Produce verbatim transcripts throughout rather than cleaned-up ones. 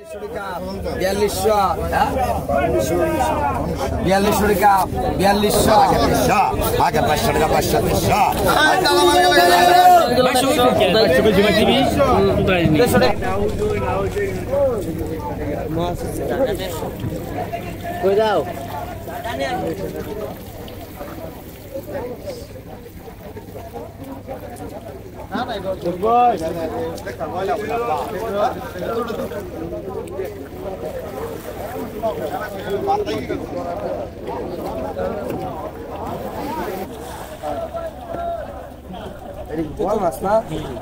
বিয়াল্লিশশো বিয়াল্লিশশো টাকা বিয়াল্লিশশো আগে পাঁচশো টাকা পাঁচশো তিনশো যাও মাছ না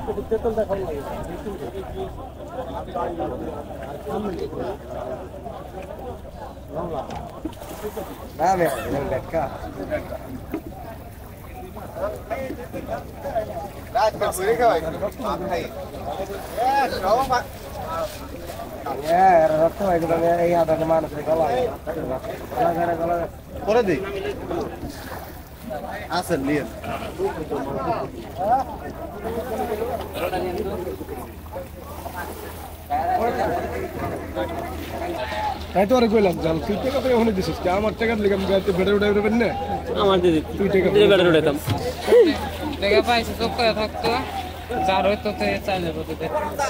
করে দিই আসেন নিয়ে তাই তো আরে কইলাম জাল তুই টাকা তো ওখানে দিছিস কি আমার টাকা দিলাম গাতে বেড়ে উড়াই উড়াবেন না আমার দিদি তুই টাকা দিদি বেড়ে উড়াইতাম টাকা পাইছে তো কয় থাকতো যার হয়তো চাইলে বলতে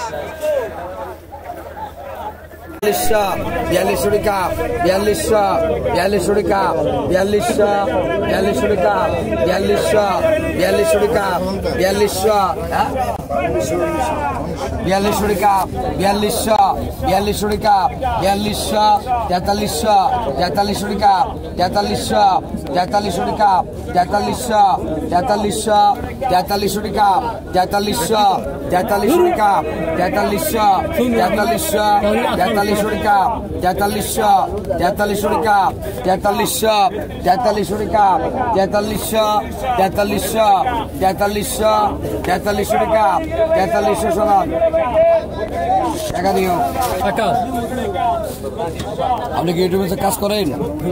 বিয়াল্লিশশো টাকা বিয়াল্লিশশো বিয়াল্লিশশো টাকা বিয়াল্লিশশো বিয়াল্লিশশো টাকা বিয়াল্লিশশো বিয়াল্লিশশো টাকা বিয়াল্লিশশো বিয়াল্লিশশো টাকা বিয়াল্লিশশো বিয়াল্লিশশো টাকা বিয়াল্লিশশো তেতাল্লিশশো তেতাল্লিশশো টাকা তেতাল্লিশশো তেতাল্লিশশো টাকা তেতাল্লিশশো তেতাল্লিশশো তেতাল্লিশশো টাকা তেতাল্লিশশো তেতাল্লিশশো টাকা তেতাল্লিশশো তেতাল্লিশশো তেতাল্লিশশো টাকা তেতাল্লিশশো তেতাল্লিশশো টাকা তেতাল্লিশশো তেতাল্লিশশো টাকা তেতাল্লিশশো তেতাল্লিশশো তেতাল্লিশশো তেতাল্লিশশো টাকা তেতাল্লিশশো সমান টাকা দিও টাকা আপনি কি ইউটিউবে কাজ করেন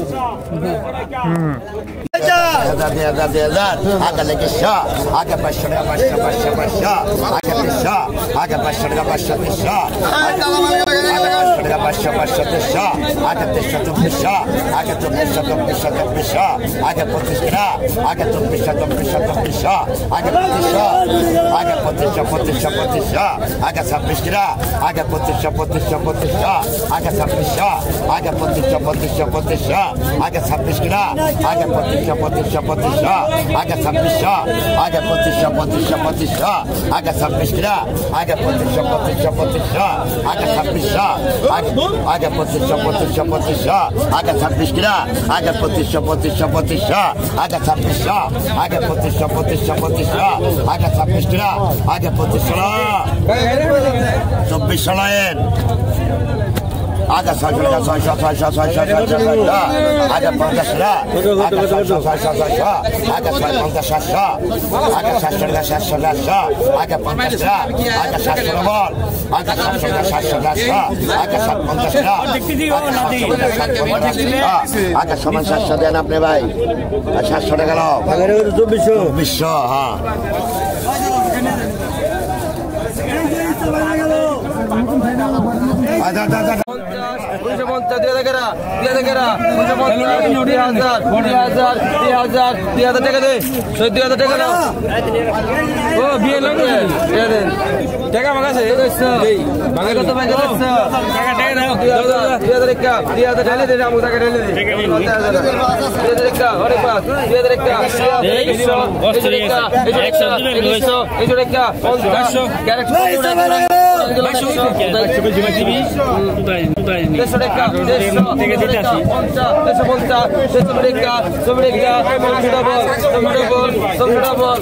হাজার দুই হাজার দুই হাজার আগে লেগেছো আগে পাঁচশো টাকা পাঁচশো পাঁচশো পাঁচশো আগে তিনশো আগে পাঁচশো টাকা পাঁচশো তিনশো আগে পাঁচশো টাকা পাঁচশো পাঁচশো তিনশো আগে তিনশো চব্বিশশো আগে চব্বিশশো চব্বিশশো চব্বিশশো আগে পঁচিশ টাকা আগে চব্বিশশো চব্বিশশো চব্বিশশো আগে পঁচিশশো আগে পঁচিশশো পঁচিশশো পঁচিশশো আগে ছাব্বিশ টাকা আগে পঁচিশশো পঁচিশশো পঁচিশশো আগে ছাব্বিশশো আগে পঁচিশশো পঁচিশশো পঁচিশশো আগে ছাব্বিশ টাকা আগে পঁচিশশো পঁচিশশো পঁচিশশো আগে ছাব্বিশশো আগে পঁচিশশো পঁচিশশো পঁচিশশো আগে ছাব্বিশ টাকা আগে পঁচিশশো পঁচিশশো পঁচিশশো আগে ছাব্বিশশো আগে পঁচিশশো পঁচিশশো পঁচিশশো আগে ছাব্বিশ টাকা আগে পঁচিশশো পঁচিশশো পঁচিশশো আগে ছাব্বিশশো আগে পঁচিশশো পঁচিশশো পঁচিশশো আগে ছাব্বিশ টাকা আগে পঁচিশশো চব্বিশশো লাইন আগে ছয়শো টাকা ছয়শো ছয়শো ছয়শো ছয়শো ছয়শো আগে পঞ্চাশ টাকা আগে ছয়শো ছয়শো ছয়শো আগে ছয় পঞ্চাশ সাতশো আগে সাতশো টাকা সাতশো সাতশো আগে পঞ্চাশ টাকা আগে সাতশো বল আগে সাতশো টাকা সাতশো সাতশো আগে সাত পঞ্চাশ টাকা আগে সমান সাতশো দেন আপনি ভাই সাতশো টাকা নাও চব্বিশশো চব্বিশশো হ্যাঁ উনিশশো পঞ্চাশ দুই হাজার দুই হাজার উনিশশো পঞ্চাশ দুই হাজার দুই হাজার দুই হাজার দুই হাজার টাকা দে দুই হাজার টাকা দাও ও বিয়ে লাগে টাকা আমার কাছে ভাঙা কত ভাঙা যাচ্ছে টাকা টাকা দাও দুই হাজার টাকা দুই হাজার ঢেলে দে আমু টাকা ঢেলে দে দুই হাজার টাকা অনেক পাস দুই হাজার টাকা একশো একশো একশো টাকা পঞ্চাশ দেড়শো টাকা দেড়শো পঞ্চাশ দেড়শো পঞ্চাশ দেড়শো টাকা চব্বিশ টাকা চব্বিশ ডবল চব্বিশ ডবল চব্বিশ ডবল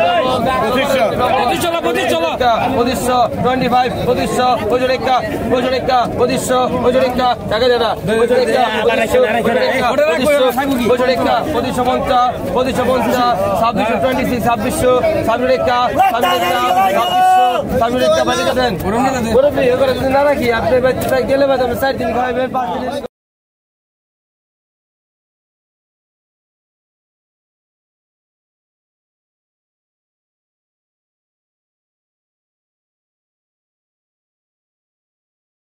পঁচিশশো টোয়েন্টি ফাইভ পঁচিশশো পঁচিশ টাকা পঁচিশ টাকা পঁচিশশো পঁচিশ টাকা টাকা দাদা পঁচিশ টাকা পঁচিশশো পঁচিশ টাকা পঁচিশশো পঞ্চাশ পঁচিশশো পঞ্চাশ ছাব্বিশশো টোয়েন্টি সিক্স ছাব্বিশশো ছাব্বিশ টাকা ছাব্বিশ টাকা ছাব্বিশশো ছাব্বিশ টাকা বাজে দেন না রাখি আপনি গেলে চার দিন খাওয়াবেন পাঁচ দিন